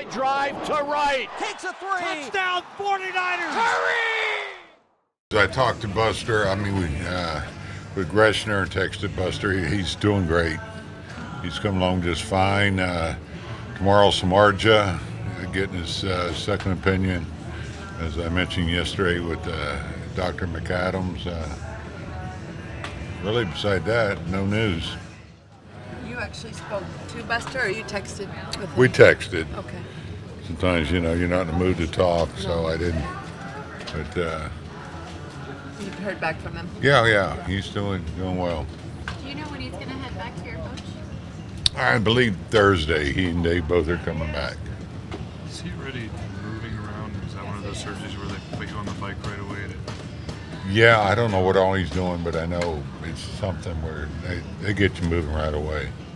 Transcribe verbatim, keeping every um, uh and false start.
Line drive to right. Takes a three. Touchdown, forty-niners. Hurry! I talked to Buster. I mean, we, uh, with Greshner, texted Buster. He, he's doing great. He's come along just fine. Uh, tomorrow, Samarja, getting his uh, second opinion, as I mentioned yesterday with uh, Doctor McAdams. Uh, really, beside that, no news. You actually spoke to Buster, or you texted with him? We texted. Okay. Sometimes, you know, you're not in the mood to talk, No. so I didn't. But, uh, You've heard back from him? yeah, yeah, he's doing, doing well. Do you know when he's going to head back here, Coach? I believe Thursday, he and Dave both are coming back. Is he already moving around? Is that one of those surgeries where they put you on the bike right away? To... Yeah, I don't know what all he's doing, but I know it's something where they, they get you moving right away.